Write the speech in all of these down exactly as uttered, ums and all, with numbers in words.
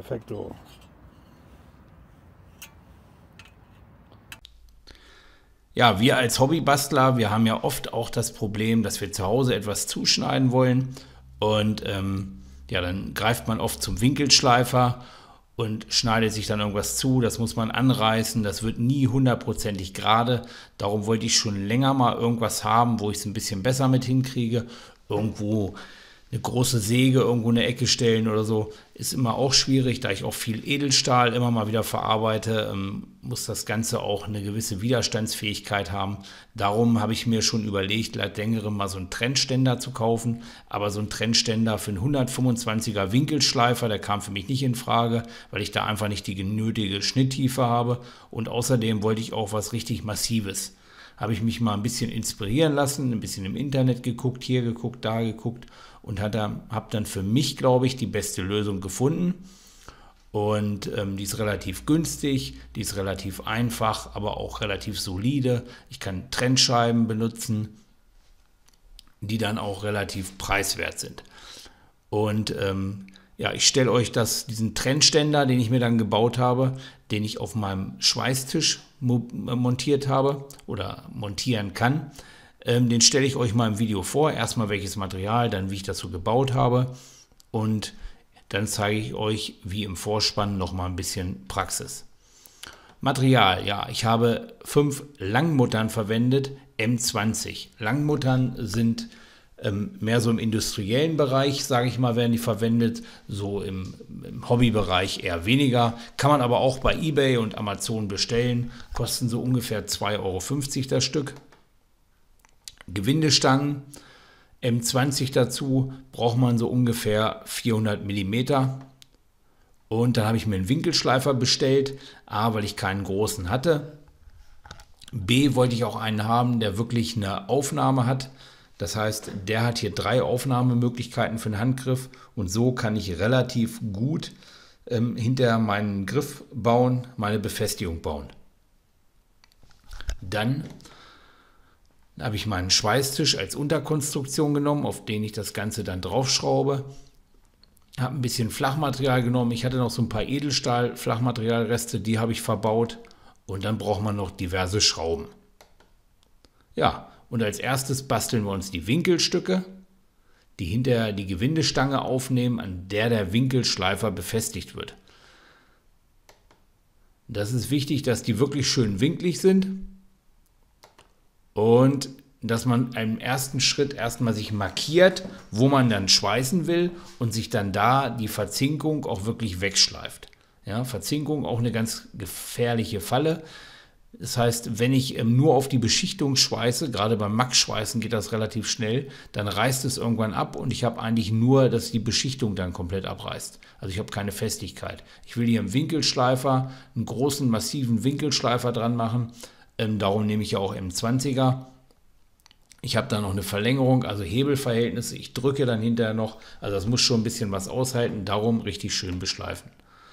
Perfekto. Ja, wir als Hobbybastler, wir haben ja oft auch das Problem, dass wir zu Hause etwas zuschneiden wollen und ähm, ja, dann greift man oft zum Winkelschleifer und schneidet sich dann irgendwas zu, das muss man anreißen, das wird nie hundertprozentig gerade. Darum wollte ich schon länger mal irgendwas haben, wo ich es ein bisschen besser mit hinkriege. Irgendwo eine große Säge irgendwo in eine Ecke stellen oder so, ist immer auch schwierig, da ich auch viel Edelstahl immer mal wieder verarbeite, ähm, muss das Ganze auch eine gewisse Widerstandsfähigkeit haben. Darum habe ich mir schon überlegt, seit längerem mal so einen Trennständer zu kaufen, aber so ein Trennständer für einen hundertfünfundzwanziger Winkelschleifer, der kam für mich nicht in Frage, weil ich da einfach nicht die nötige Schnitttiefe habe und außerdem wollte ich auch was richtig Massives. Habe ich mich mal ein bisschen inspirieren lassen, ein bisschen im Internet geguckt, hier geguckt, da geguckt und habe dann für mich, glaube ich, die beste Lösung gefunden. Und ähm, die ist relativ günstig, die ist relativ einfach, aber auch relativ solide. Ich kann Trennscheiben benutzen, die dann auch relativ preiswert sind. Und ähm, ja, ich stelle euch das, diesen Trennständer, den ich mir dann gebaut habe, den ich auf meinem Schweißtisch montiert habe oder montieren kann, ähm, den stelle ich euch mal im Video vor. Erstmal welches Material, dann wie ich das so gebaut habe und dann zeige ich euch, wie im Vorspann, noch mal ein bisschen Praxis. Material, ja, ich habe fünf Langmuttern verwendet, M zwanzig. Langmuttern sind ähm, mehr so im industriellen Bereich, sage ich mal, werden die verwendet, so im, im Hobbybereich eher weniger. Kann man aber auch bei eBay und Amazon bestellen, kosten so ungefähr zwei Euro fünfzig das Stück. Gewindestangen, M zwanzig dazu, braucht man so ungefähr vierhundert Millimeter. Und dann habe ich mir einen Winkelschleifer bestellt, A, weil ich keinen großen hatte. B, wollte ich auch einen haben, der wirklich eine Aufnahme hat. Das heißt, der hat hier drei Aufnahmemöglichkeiten für den Handgriff und so kann ich relativ gut ähm, hinter meinen Griff bauen, meine Befestigung bauen. Dann habe ich meinen Schweißtisch als Unterkonstruktion genommen, auf den ich das Ganze dann draufschraube. Habe ein bisschen Flachmaterial genommen. Ich hatte noch so ein paar Edelstahl-Flachmaterialreste, die habe ich verbaut. Und dann braucht man noch diverse Schrauben. Ja, und als erstes basteln wir uns die Winkelstücke, die hinterher die Gewindestange aufnehmen, an der der Winkelschleifer befestigt wird. Das ist wichtig, dass die wirklich schön winklig sind und dass man im ersten Schritt erstmal sich markiert, wo man dann schweißen will und sich dann da die Verzinkung auch wirklich wegschleift. Ja, Verzinkung auch eine ganz gefährliche Falle. Das heißt, wenn ich ähm, nur auf die Beschichtung schweiße, gerade beim Max-Schweißen geht das relativ schnell, dann reißt es irgendwann ab und ich habe eigentlich nur, dass die Beschichtung dann komplett abreißt. Also ich habe keine Festigkeit. Ich will hier im Winkelschleifer, einen großen, massiven Winkelschleifer dran machen. Ähm, darum nehme ich ja auch M zwanziger. Ich habe da noch eine Verlängerung, also Hebelverhältnisse. Ich drücke dann hinterher noch, also das muss schon ein bisschen was aushalten, darum richtig schön beschleifen.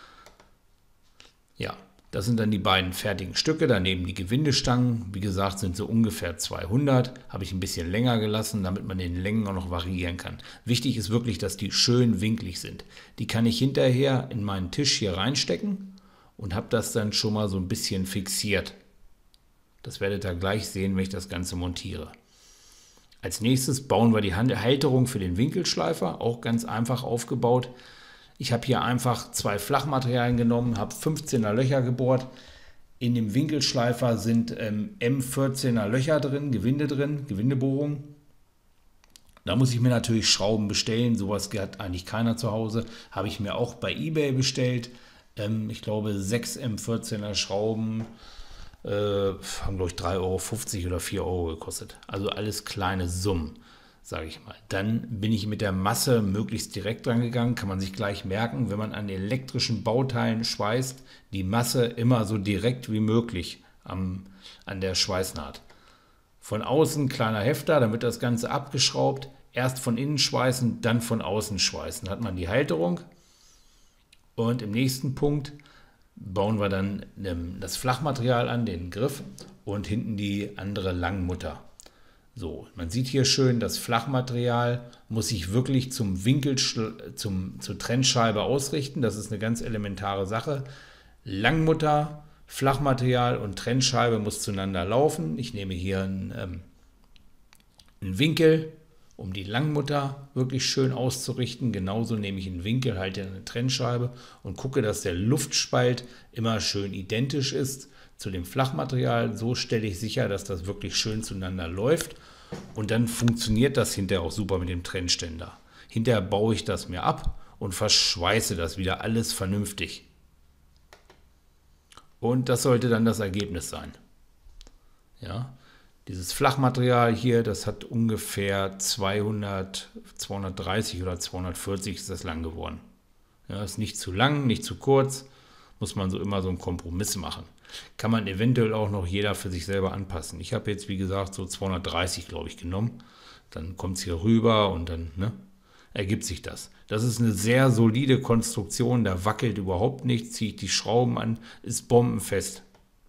Ja, das sind dann die beiden fertigen Stücke, daneben die Gewindestangen. Wie gesagt, sind so ungefähr zweihundert. Habe ich ein bisschen länger gelassen, damit man den Längen auch noch variieren kann. Wichtig ist wirklich, dass die schön winklig sind. Die kann ich hinterher in meinen Tisch hier reinstecken und habe das dann schon mal so ein bisschen fixiert. Das werdet ihr gleich sehen, wenn ich das Ganze montiere. Als nächstes bauen wir die Halterung für den Winkelschleifer, auch ganz einfach aufgebaut. Ich habe hier einfach zwei Flachmaterialien genommen, habe fünfzehner Löcher gebohrt. In dem Winkelschleifer sind ähm, M vierzehner Löcher drin, Gewinde drin, Gewindebohrung. Da muss ich mir natürlich Schrauben bestellen, sowas hat eigentlich keiner zu Hause. Habe ich mir auch bei eBay bestellt. Ähm, ich glaube sechs M vierzehner Schrauben. Äh, haben glaube ich drei Euro fünfzig oder vier Euro gekostet. Also alles kleine Summen, sage ich mal. Dann bin ich mit der Masse möglichst direkt dran gegangen, kann man sich gleich merken, wenn man an elektrischen Bauteilen schweißt, die Masse immer so direkt wie möglich am, an der Schweißnaht. Von außen kleiner Hefter, dann wird das Ganze abgeschraubt, erst von innen schweißen, dann von außen schweißen. Dann hat man die Halterung und im nächsten Punkt bauen wir dann das Flachmaterial an, den Griff und hinten die andere Langmutter. So, man sieht hier schön, das Flachmaterial muss sich wirklich zum Winkel, zum, zur Trennscheibe ausrichten. Das ist eine ganz elementare Sache. Langmutter, Flachmaterial und Trennscheibe muss zueinander laufen. Ich nehme hier einen, ähm, einen Winkel, um die Langmutter wirklich schön auszurichten. Genauso nehme ich einen Winkel, halte eine Trennscheibe und gucke, dass der Luftspalt immer schön identisch ist zu dem Flachmaterial. So stelle ich sicher, dass das wirklich schön zueinander läuft. Und dann funktioniert das hinterher auch super mit dem Trennständer. Hinterher baue ich das mir ab und verschweiße das wieder alles vernünftig. Und das sollte dann das Ergebnis sein. Ja, dieses Flachmaterial hier, das hat ungefähr zweihundert, zweihundertdreißig oder zweihundertvierzig ist das lang geworden. Ja, ist nicht zu lang, nicht zu kurz, muss man so immer so einen Kompromiss machen. Kann man eventuell auch noch jeder für sich selber anpassen. Ich habe jetzt, wie gesagt, so zweihundertdreißig, glaube ich, genommen. Dann kommt es hier rüber und dann ne, ergibt sich das. Das ist eine sehr solide Konstruktion, da wackelt überhaupt nichts, ziehe ich die Schrauben an, ist bombenfest.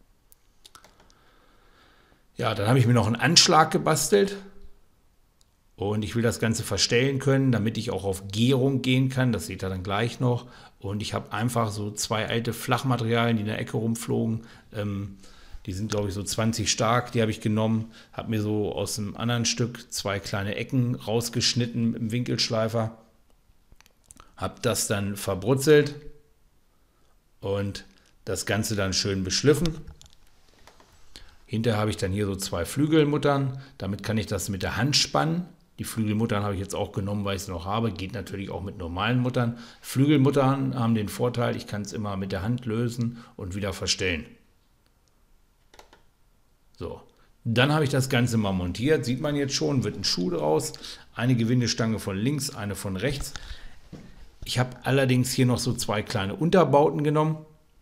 Ja, dann habe ich mir noch einen Anschlag gebastelt und ich will das Ganze verstellen können, damit ich auch auf Gärung gehen kann. Das seht ihr dann gleich noch. Und ich habe einfach so zwei alte Flachmaterialien, die in der Ecke rumflogen. Ähm, die sind, glaube ich, so zwanzig stark. Die habe ich genommen, habe mir so aus einem anderen Stück zwei kleine Ecken rausgeschnitten mit dem Winkelschleifer. Habe das dann verbrutzelt und das Ganze dann schön beschliffen. Hinterher habe ich dann hier so zwei Flügelmuttern. Damit kann ich das mit der Hand spannen. Die Flügelmuttern habe ich jetzt auch genommen, weil ich es noch habe. Geht natürlich auch mit normalen Muttern. Flügelmuttern haben den Vorteil, ich kann es immer mit der Hand lösen und wieder verstellen. So, dann habe ich das Ganze mal montiert. Sieht man jetzt schon, wird ein Schuh draus. Eine Gewindestange von links, eine von rechts. Ich habe allerdings hier noch so zwei kleine Unterbauten genommen.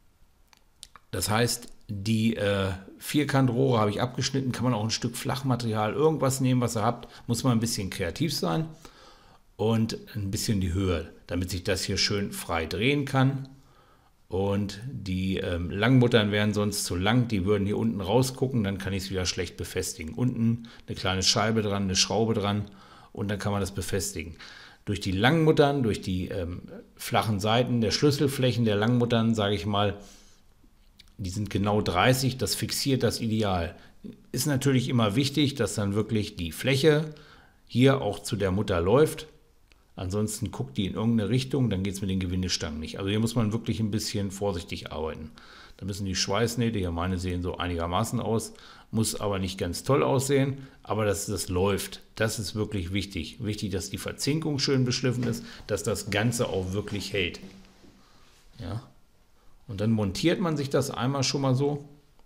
Das heißt, die äh, Vierkantrohre habe ich abgeschnitten, kann man auch ein Stück Flachmaterial, irgendwas nehmen, was ihr habt, muss man ein bisschen kreativ sein und ein bisschen die Höhe, damit sich das hier schön frei drehen kann. Und die ähm, Langmuttern wären sonst zu lang, die würden hier unten rausgucken, dann kann ich es wieder schlecht befestigen. Unten eine kleine Scheibe dran, eine Schraube dran und dann kann man das befestigen. Durch die Langmuttern, durch die ähm, flachen Seiten der Schlüsselflächen der Langmuttern, sage ich mal, die sind genau dreißig, das fixiert das Ideal. Ist natürlich immer wichtig, dass dann wirklich die Fläche hier auch zu der Mutter läuft. Ansonsten guckt die in irgendeine Richtung, dann geht es mit den Gewindestangen nicht. Also hier muss man wirklich ein bisschen vorsichtig arbeiten. Da müssen die Schweißnähte, ja meine sehen so einigermaßen aus, muss aber nicht ganz toll aussehen, aber dass das läuft, das ist wirklich wichtig. Wichtig, dass die Verzinkung schön beschliffen ist, dass das Ganze auch wirklich hält. Ja. Und dann montiert man sich das einmal schon mal so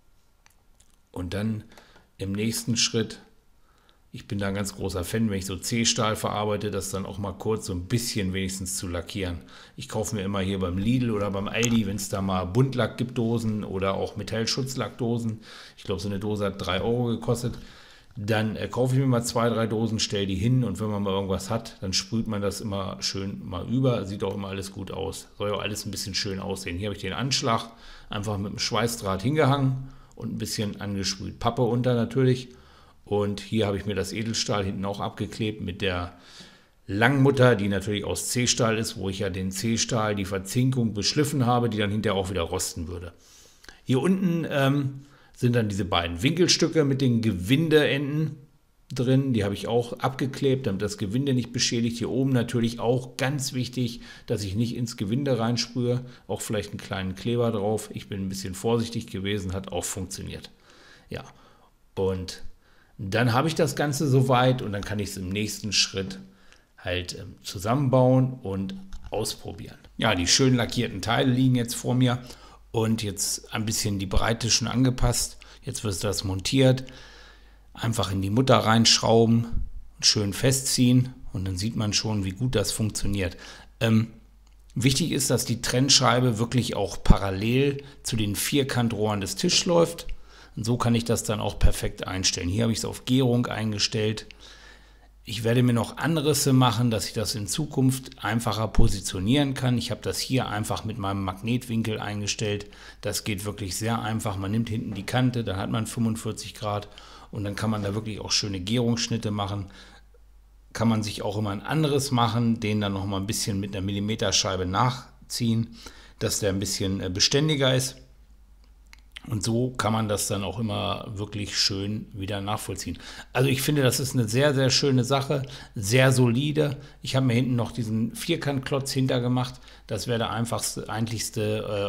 und dann im nächsten Schritt, ich bin da ein ganz großer Fan, wenn ich so C-Stahl verarbeite, das dann auch mal kurz so ein bisschen wenigstens zu lackieren. Ich kaufe mir immer hier beim Lidl oder beim Aldi, wenn es da mal Buntlack gibt, Dosen oder auch Metallschutzlackdosen. Ich glaube, so eine Dose hat drei Euro gekostet. Dann äh, kaufe ich mir mal zwei, drei Dosen, stelle die hin und wenn man mal irgendwas hat, dann sprüht man das immer schön mal über. Sieht auch immer alles gut aus. Soll ja alles ein bisschen schön aussehen. Hier habe ich den Anschlag einfach mit dem Schweißdraht hingehangen und ein bisschen angesprüht. Pappe unter natürlich. Und hier habe ich mir das Edelstahl hinten auch abgeklebt mit der Langmutter, die natürlich aus C-Stahl ist, wo ich ja den C-Stahl, die Verzinkung beschliffen habe, die dann hinterher auch wieder rosten würde. Hier unten ähm, sind dann diese beiden Winkelstücke mit den Gewindeenden drin. Die habe ich auch abgeklebt, damit das Gewinde nicht beschädigt. Hier oben natürlich auch ganz wichtig, dass ich nicht ins Gewinde reinsprühe. Auch vielleicht einen kleinen Kleber drauf. Ich bin ein bisschen vorsichtig gewesen, hat auch funktioniert. Ja, und dann habe ich das Ganze soweit und dann kann ich es im nächsten Schritt halt ähm, zusammenbauen und ausprobieren. Ja, die schön lackierten Teile liegen jetzt vor mir. Und jetzt ein bisschen die Breite schon angepasst. Jetzt wird das montiert. Einfach in die Mutter reinschrauben und schön festziehen. Und dann sieht man schon, wie gut das funktioniert. Ähm, wichtig ist, dass die Trennscheibe wirklich auch parallel zu den Vierkantrohren des Tisches läuft. Und so kann ich das dann auch perfekt einstellen. Hier habe ich es auf Gärung eingestellt. Ich werde mir noch Anrisse machen, dass ich das in Zukunft einfacher positionieren kann. Ich habe das hier einfach mit meinem Magnetwinkel eingestellt. Das geht wirklich sehr einfach. Man nimmt hinten die Kante, dann hat man fünfundvierzig Grad und dann kann man da wirklich auch schöne Gärungsschnitte machen. Kann man sich auch immer ein anderes machen, den dann noch mal ein bisschen mit einer Millimeterscheibe nachziehen, dass der ein bisschen beständiger ist. Und so kann man das dann auch immer wirklich schön wieder nachvollziehen. Also ich finde, das ist eine sehr, sehr schöne Sache, sehr solide. Ich habe mir hinten noch diesen Vierkantklotz hintergemacht. Das wäre der einfachste, eigentlichste äh,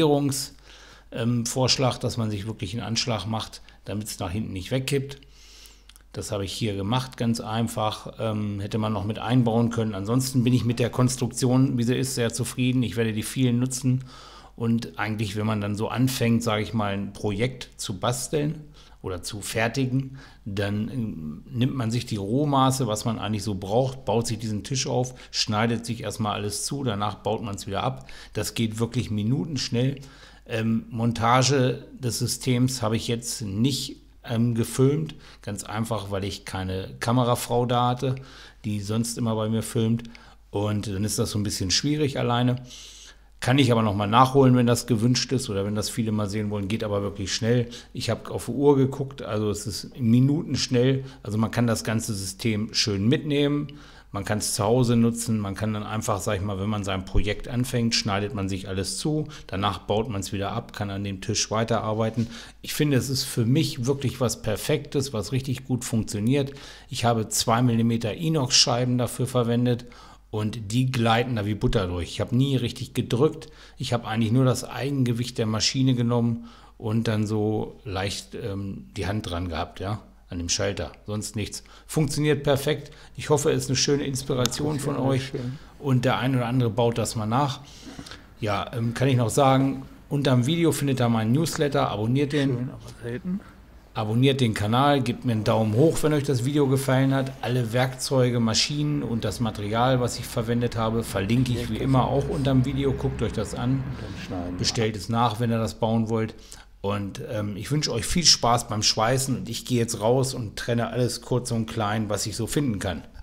Optimierungsvorschlag, ähm, dass man sich wirklich einen Anschlag macht, damit es nach hinten nicht wegkippt. Das habe ich hier gemacht, ganz einfach. Ähm, hätte man noch mit einbauen können. Ansonsten bin ich mit der Konstruktion, wie sie ist, sehr zufrieden. Ich werde die vielen nutzen. Und eigentlich, wenn man dann so anfängt, sage ich mal, ein Projekt zu basteln oder zu fertigen, dann ähm, nimmt man sich die Rohmaße, was man eigentlich so braucht, baut sich diesen Tisch auf, schneidet sich erstmal alles zu, danach baut man es wieder ab. Das geht wirklich minutenschnell. Ähm, Montage des Systems habe ich jetzt nicht ähm, gefilmt, ganz einfach, weil ich keine Kamerafrau da hatte, die sonst immer bei mir filmt. Und dann ist das so ein bisschen schwierig alleine. Kann ich aber nochmal nachholen, wenn das gewünscht ist oder wenn das viele mal sehen wollen, geht aber wirklich schnell. Ich habe auf die Uhr geguckt, also es ist minutenschnell. Also man kann das ganze System schön mitnehmen, man kann es zu Hause nutzen, man kann dann einfach, sag ich mal, wenn man sein Projekt anfängt, schneidet man sich alles zu, danach baut man es wieder ab, kann an dem Tisch weiterarbeiten. Ich finde, es ist für mich wirklich was Perfektes, was richtig gut funktioniert. Ich habe zwei Millimeter Inox-Scheiben dafür verwendet. Und die gleiten da wie Butter durch. Ich habe nie richtig gedrückt. Ich habe eigentlich nur das Eigengewicht der Maschine genommen und dann so leicht ähm, die Hand dran gehabt, ja, an dem Schalter. Sonst nichts. Funktioniert perfekt. Ich hoffe, es ist eine schöne Inspiration von euch. Und der eine oder andere baut das mal nach. Ja, ähm, kann ich noch sagen, unter dem Video findet ihr meinen Newsletter. Abonniert den. Schön, aber selten. Abonniert den Kanal, gebt mir einen Daumen hoch, wenn euch das Video gefallen hat. Alle Werkzeuge, Maschinen und das Material, was ich verwendet habe, verlinke ich wie immer auch unter dem Video. Guckt euch das an, bestellt es nach, wenn ihr das bauen wollt. Und ähm, ich wünsche euch viel Spaß beim Schweißen und ich gehe jetzt raus und trenne alles kurz und klein, was ich so finden kann.